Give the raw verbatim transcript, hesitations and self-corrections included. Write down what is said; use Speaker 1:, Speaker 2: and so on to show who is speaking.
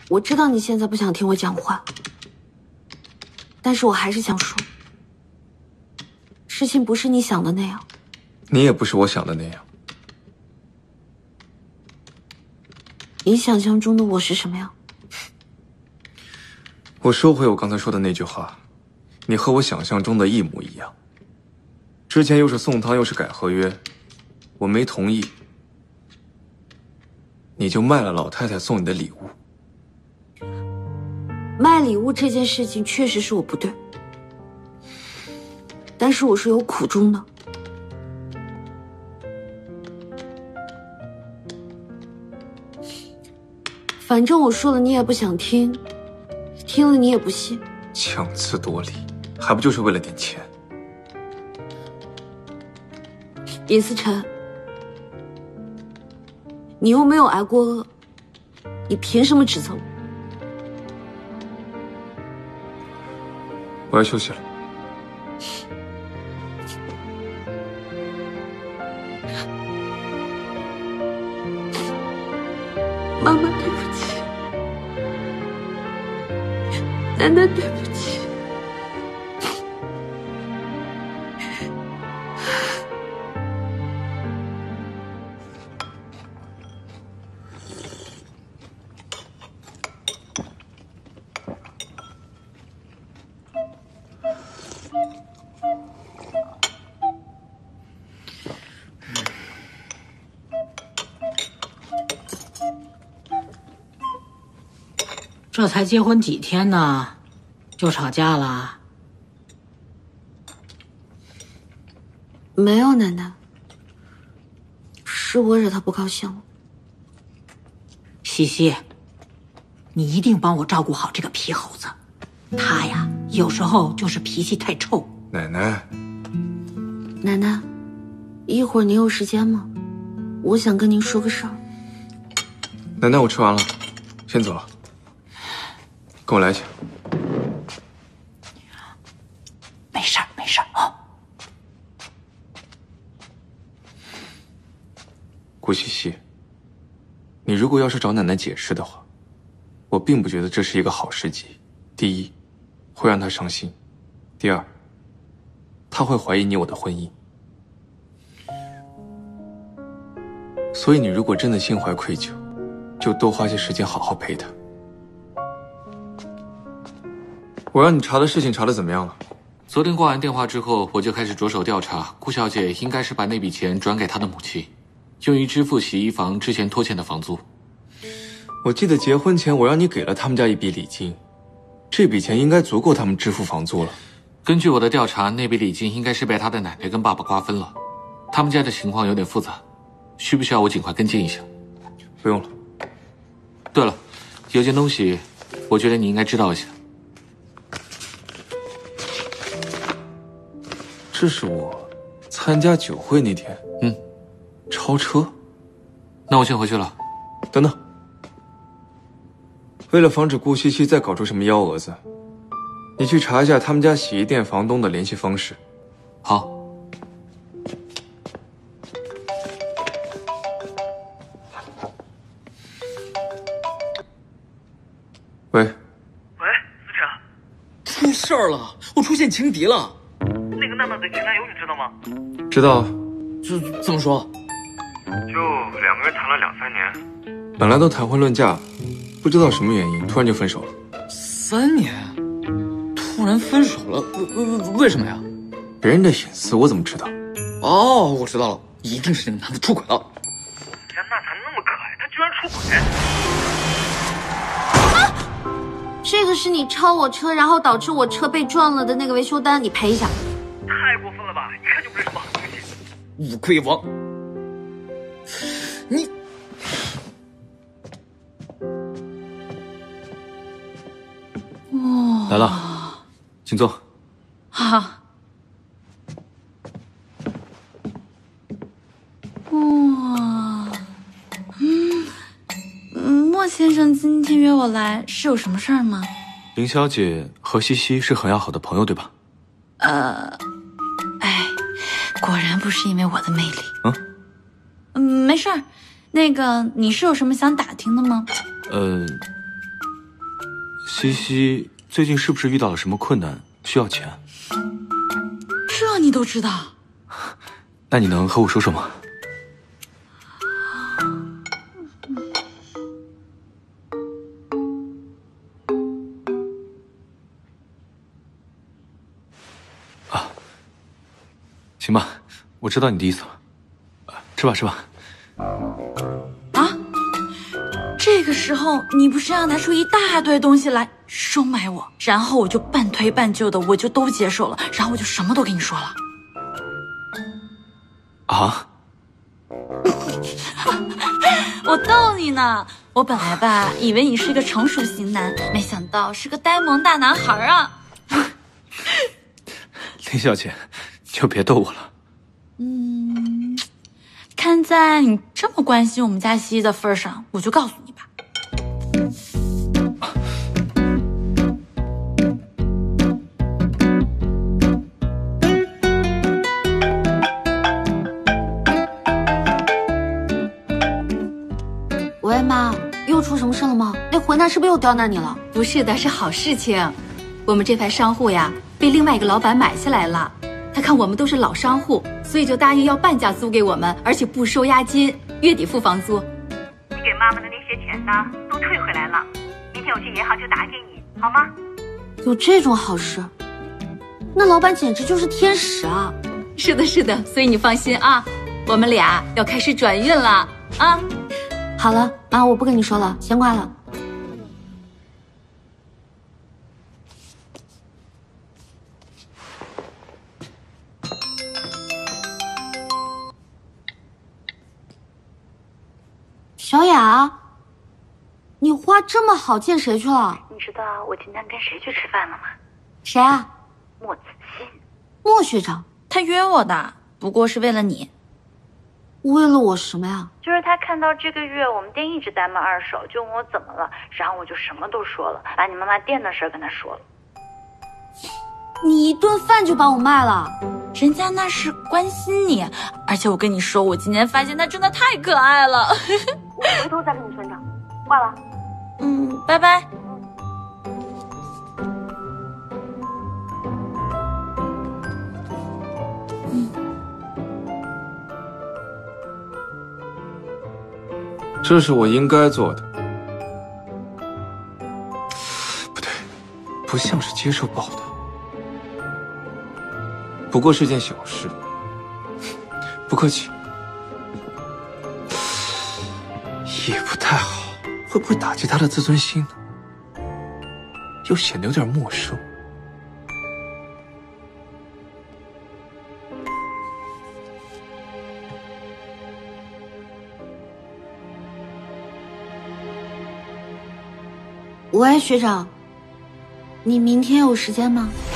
Speaker 1: 我知道你现在不想听我讲话，但是我还是想说，事情不是你想的那样。
Speaker 2: 你也不是我想的那样。
Speaker 1: 你想象中的我是什么样？
Speaker 2: 我收回我刚才说的那句话，你和我想象中的一模一样。之前又是送汤又是改合约，我没同意，你就卖了老太太送你的礼物。
Speaker 1: 卖礼物这件事情确实是我不对，但是我是有苦衷的。反正我说了你也不想听，听了你也不信。
Speaker 2: 强词夺理，还不就是为了点钱？
Speaker 1: 尹思辰，你又没有挨过饿，你凭什么指责我？
Speaker 2: 我要休息了。
Speaker 1: 妈妈，对不起，奶奶，对不起。
Speaker 3: 这才结婚几天呢，就吵架了？
Speaker 1: 没有，奶奶，是我惹他不高兴了。
Speaker 3: 西西，你一定帮我照顾好这个皮猴子，他呀，有时候就是脾气太臭。
Speaker 2: 奶奶，
Speaker 1: 奶奶，一会儿您有时间吗？我想跟您说个事儿。
Speaker 2: 奶奶，我吃完了，先走了。跟我来一下。
Speaker 3: 没事儿，没事儿啊。
Speaker 2: 顾西西，你如果要是找奶奶解释的话，我并不觉得这是一个好时机。第一，会让她伤心；第二，她会怀疑你我的婚姻。所以你如果真的心怀愧疚，就多花些时间好好陪她。我让你查的事情查得怎么样了？
Speaker 4: 昨天挂完电话之后，我就开始着手调查。顾小姐应该是把那笔钱转给她的母亲，用于支付洗衣房之前拖欠的房租。
Speaker 2: 我记得结婚前我让你给了他们家一笔礼金，这笔钱应该足够他们支付房租了。
Speaker 4: 根据我的调查，那笔礼金应该是被她的奶奶跟爸爸瓜分了。他们家的情况有点复杂，需不需要我尽快跟进一下？
Speaker 2: 不用了。
Speaker 4: 对了，有件东西，我觉得你应该知道一下。
Speaker 2: 这是我参加酒会那天，
Speaker 4: 嗯，
Speaker 2: 超车。
Speaker 4: 那我先回去了。
Speaker 2: 等等，为了防止顾西西再搞出什么幺蛾子，你去查一下他们家洗衣店房东的联系方式。
Speaker 4: 好。
Speaker 2: 喂。
Speaker 5: 喂，思
Speaker 6: 出
Speaker 5: 辰。
Speaker 6: 事儿了，我出现情敌了。
Speaker 5: 那个娜娜的前男友你知道吗？
Speaker 2: 知道。
Speaker 6: 这怎么说？
Speaker 5: 就两个人谈了两三年，
Speaker 2: 本来都谈婚论嫁，不知道什么原因突然就分手了。
Speaker 6: 三年？突然分手了？为为为什么呀？
Speaker 2: 别人的隐私我怎么知道？
Speaker 6: 哦，我知道了，一定是那个男的出轨了。
Speaker 5: 人家娜娜那么可爱，他居然出轨！
Speaker 1: 这个是你超我车，然后导致我车被撞了的那个维修单，你赔一下。
Speaker 5: 太过分了吧！一看就不是什么好东西。
Speaker 6: 乌龟王，你
Speaker 1: 哇，
Speaker 2: 来了，请坐。
Speaker 1: 好。哇，嗯，莫先生今天约我来是有什么事儿吗？
Speaker 2: 林小姐和西西是很要好的朋友，对吧？
Speaker 1: 呃，哎，果然不是因为我的魅力。
Speaker 2: 嗯，
Speaker 1: 嗯，没事儿。那个，你是有什么想打听的吗？
Speaker 2: 呃， 西西最近是不是遇到了什么困难，需要钱？
Speaker 1: 这你都知道？
Speaker 2: 那你能和我说说吗？啊，行吧，我知道你的意思了。吃吧吃吧。
Speaker 1: 啊？这个时候你不是要拿出一大堆东西来收买我，然后我就半推半就的，我就都接受了，然后我就什么都跟你说了。
Speaker 2: 啊？
Speaker 1: 我逗你呢，我本来吧以为你是个成熟型男，没想到是个呆萌大男孩啊。
Speaker 2: 林小姐，就别逗我了。
Speaker 1: 嗯，看在你这么关心我们家西西的份上，我就告诉你吧。
Speaker 7: 喂，妈，又出什么事了吗？那混蛋是不是又刁难你了？
Speaker 8: 不是的，是好事情。我们这排商户呀，被另外一个老板买下来了。他看我们都是老商户，所以就答应要半价租给我们，而且不收押金，月底付房租。
Speaker 9: 你给妈妈的那些钱呢，都退回来了。明天我去银行就打给你，好吗？
Speaker 7: 有这种好事，那老板简直就是天使啊！
Speaker 8: 是的，是的，所以你放心啊，我们俩要开始转运了啊。
Speaker 7: 好了，妈，我不跟你说了，先挂了。小雅，你花这么好见谁去了？
Speaker 9: 你知道我今天跟谁去吃饭了吗？
Speaker 7: 谁啊？
Speaker 9: 莫子欣。
Speaker 7: 莫学长，
Speaker 1: 他约我的，不过是为了你。
Speaker 7: 为了我什么呀？
Speaker 9: 就是他看到这个月我们店一直在卖二手，就问我怎么了，然后我就什么都说了，把你妈妈店的事跟他说了。
Speaker 7: 你一顿饭就把我卖了？
Speaker 1: 人家那是关心你，而且我跟你说，我今天发现他真的太可爱了。
Speaker 9: 我回头再跟你算账，挂了。
Speaker 1: 嗯，拜拜。
Speaker 2: 这是我应该做的。不对，不像是接受报的。不过是件小事，不客气。也不太好，会不会打击他的自尊心呢？又显得有点陌生。
Speaker 7: 喂，学长，你明天有时间吗？